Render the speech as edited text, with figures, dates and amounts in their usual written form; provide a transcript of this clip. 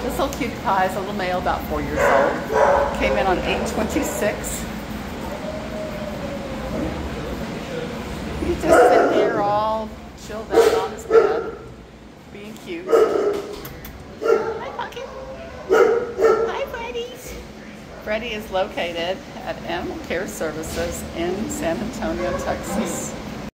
This little cutie pie is a little male, about 4 years old. Came in on 826. He's just sitting here all chilled out on his bed, being cute. Hi, Pumpkin. Hi, Freddy's. Freddy is located at Animal Care Services in San Antonio, Texas.